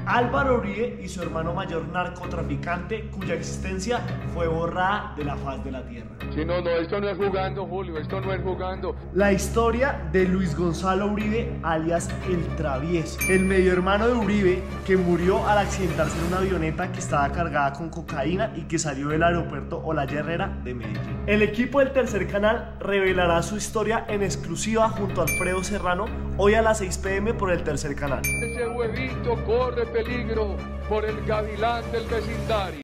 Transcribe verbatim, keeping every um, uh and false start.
Álvaro Uribe y su hermano mayor narcotraficante, cuya existencia fue borrada de la faz de la tierra. Si no, no, esto no es jugando, Julio, esto no es jugando. La historia de Luis Gonzalo Uribe, alias El Travieso, el medio hermano de Uribe, que murió al accidentarse en una avioneta que estaba cargada con cocaína y que salió del aeropuerto Olaya Herrera de Medellín. El equipo del Tercer Canal revelará su historia en exclusiva junto a Alfredo Serrano, hoy a las seis p m por el Tercer Canal. Ese huevito corre peligro por el gavilán del vecindario.